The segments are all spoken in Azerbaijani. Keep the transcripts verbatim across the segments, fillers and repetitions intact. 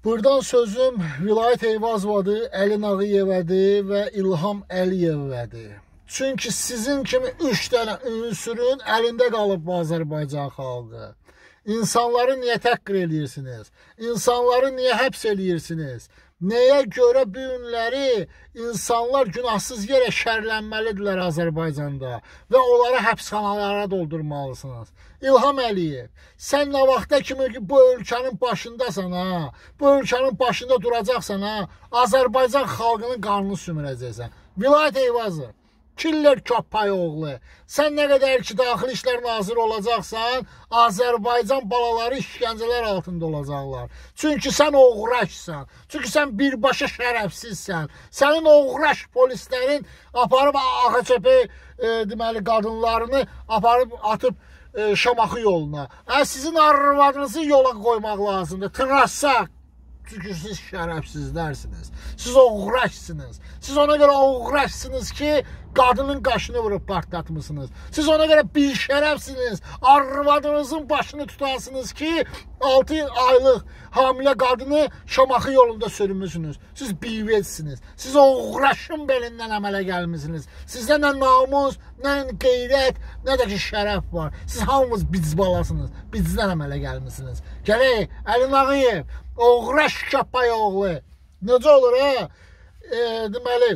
Buradan sözüm Vilayət Eyvazovadır, Əli Nağıyevədir və İlham Əliyevədir. Çünki sizin kimi üç dənə ünsürün əlində qalıb bu Azərbaycan xalqı. İnsanları niyə təhqir edirsiniz? İnsanları niyə həbs edirsiniz? Nəyə görə bu günləri insanlar günahsız yerə şərlənməlidirlər Azərbaycanda və onları həbsxanalara doldurmalısınız? İlham Əliyev, sən nə vaxta kimi bu ölkənin başındasan, ha? Bu ölkənin başında duracaqsan, ha? Azərbaycan xalqının qanını sümürəcəksən. Vilayət Eyvazov, Killer köpək oğlu, sən nə qədər ki Daxili İşlər Naziri olacaqsan, Azərbaycan balaları işgəncələr altında olacaqlar. Çünki sən oğraşsan, çünki sən birbaşa şərəfsizsən. Sənin oğraş polislərin aparıb Ağaçəpə e, deməli qadınlarını aparıb atıb e, Şamaxı yoluna. Hə, sizin arvadınızı yola qoymaq lazımdır. Tırasaq. Çünki siz şərəfsizlərsiniz. Siz oğraşsınız. Siz ona görə oğraşsınız ki, qadının qaşını vurub partlatmışsınız. Siz ona görə bir şərəfsiniz. Arvadınızın başını tutasınız ki, altı aylıq hamilə qadını Şamaxı yolunda sürmüsünüz. Siz bivetsiniz. Siz oğraşın belindən əmələ gəlmişsiniz. Sizdə nə namus, nə qeyrət, nə də ki şərəf var. Siz hamınız biz balasınız. Bizdən əmələ gəlmişsiniz. Gələk, Əli Nağıyev, oğraş köpək oğlu. Necə olur, ha? E, deməli,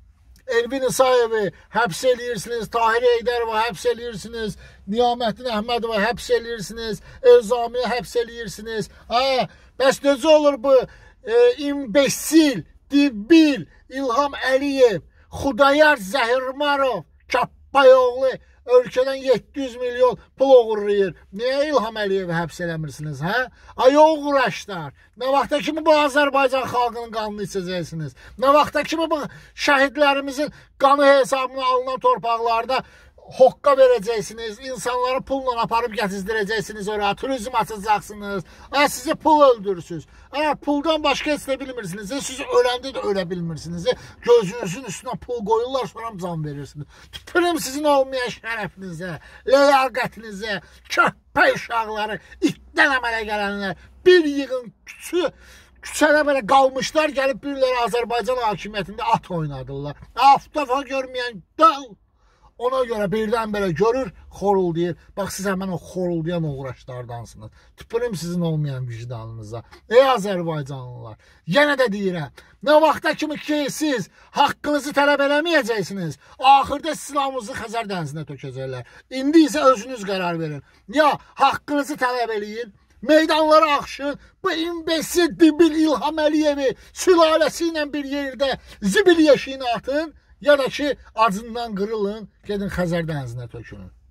Elvin İsayevi həbs edirsiniz, Tahir Eydərova həbs edirsiniz, Niyaməddin Əhmədova həbs edirsiniz, Elzamiyə həbs edirsiniz. Ha, bəs necə olur bu e, imbesil, dibil, İlham Əliyev, Xudayar Zəhirmarov, köpək oğlu ölkədən yeddi yüz milyon pul oğurlayır. Niyə İlham Əliyevi həbs eləmirsiniz, hə? Ay oğraşlar, nə vaxta kimi bu Azərbaycan xalqının qanını içəcəksiniz? Nə vaxta kimi bu şəhidlərimizin qanı hesabına alınan torpaqlarda hoqqa verəcəksiniz, insanları pulla aparıb gətizdirəcəksiniz oraya, turizm açacaqsınız, hə, sizi pul öldürürsünüz. Hə, puldan başqa heç nə bilmirsiniz, siz öləndə də ölə bilmirsiniz, gözünüzün üstünə pul qoyurlar, sonra can verirsiniz. Tüpürüm sizin olmayan şərəfinizə, ləyaqətinizə, köpək uşaqları, itdən əmələ gələnlər, bir yığın küçü, küçədə belə qalmışlar, gəlib birləri Azərbaycan hakimiyyətində at oynadırlar. Aftafa görməyən dal. Ona görə birdən belə görür, xoruldayır. Bax, siz həmən o xoruldayan uğraşlardansınız. Tüpürüm sizin olmayan vicdanınıza. Ey Azərbaycanlılar, yenə də deyirəm, nə vaxta kimi ki, siz haqqınızı tələb eləməyəcəksiniz, axırda silahınızı Xəzər dənizinə tökəcəklər. İndi isə özünüz qərar verin. Ya haqqınızı tələb eləyin, meydanlara axşın, bu imbesil dibil İlham Əliyevi sülaləsi ilə bir yerdə zibil yeşiyini atın, ya da ki, acından qırılın, gedin Xəzər dənizinə tökünün.